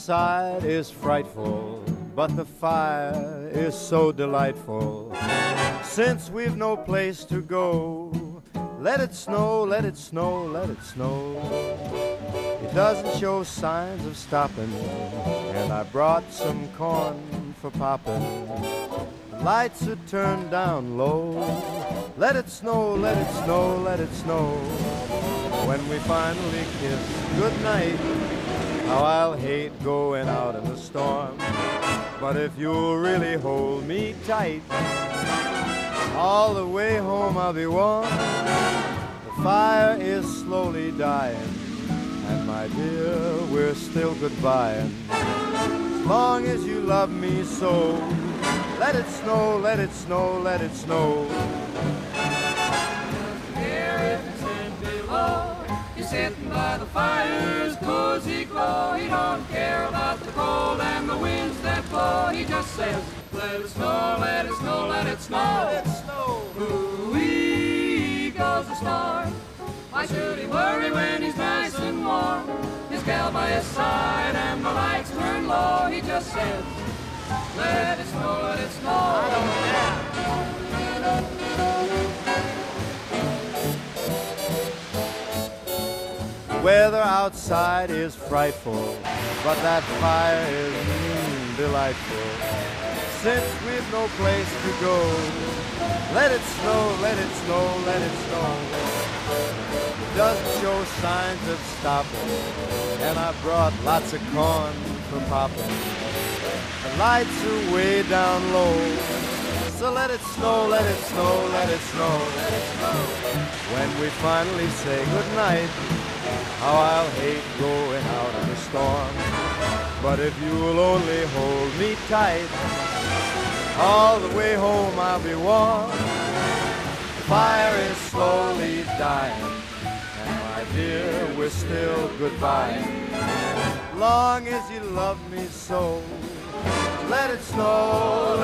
outside is frightful, but the fire is so delightful. Since we've no place to go, let it snow, let it snow, let it snow. It doesn't show signs of stopping, and I brought some corn for popping. Lights are turned down low. Let it snow, let it snow, let it snow. When we finally kiss goodnight, how I'll hate going out in the storm. But if you'll really hold me tight, all the way home I'll be warm. The fire is slowly dying, and my dear, we're still goodbying. As long as you love me so, let it snow, let it snow, let it snow. Here if it's in below, he's sitting by the fire's cozy glow. He don't care about the cold and the winds that blow. He just says, let it snow, let it snow, let it snow. Let it snow. Ooh-wee goes the storm. Why should he worry when he's nice and warm? His gal by his side and the lights turn low. He just says, let it snow, let it snow. I don't care. The weather outside is frightful, but that fire is delightful. Since we've no place to go, let it snow, let it snow, let it snow. It doesn't show signs of stopping, and I brought lots of corn for popping. The lights are way down low, so let it snow, let it snow, let it snow, let it snow. When we finally say goodnight, how I'll hate going out in the storm. But if you'll only hold me tight, all the way home I'll be warm. The fire is slowly dying, and my dear, we're still goodbye. Long as you love me so, let it snow,